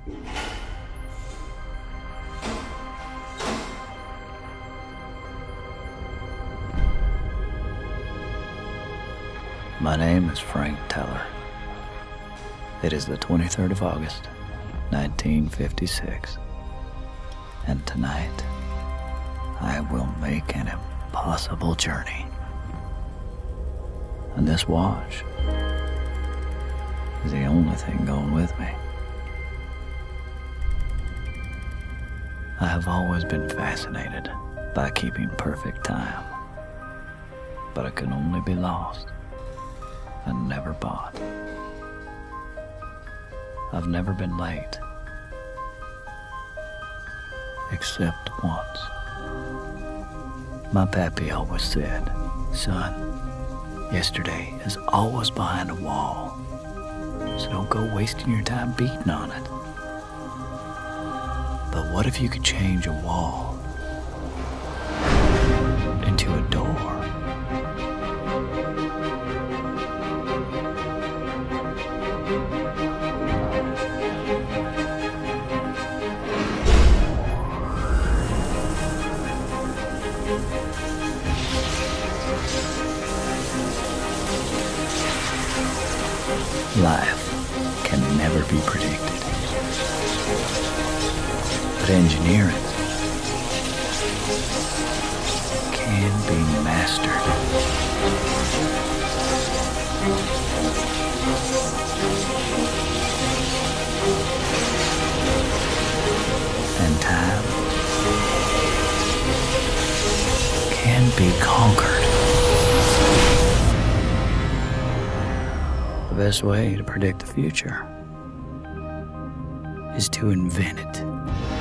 My name is Frank Teller. It is the 23rd of August, 1956. And tonight, I will make an impossible journey. And this watch is the only thing going with me. I have always been fascinated by keeping perfect time, but it can only be lost and never bought. I've never been late, except once. My pappy always said, "Son, yesterday is always behind a wall, so don't go wasting your time beating on it." But what if you could change a wall into a door? Life can never be predicted, but engineering can be mastered. And time can be conquered. The best way to predict the future is to invent it.